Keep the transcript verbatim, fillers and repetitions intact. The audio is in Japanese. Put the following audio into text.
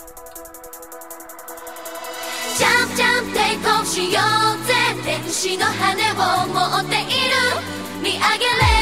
ジャンプジャンプテイクオフしようぜ天使の羽を持っている見上げれ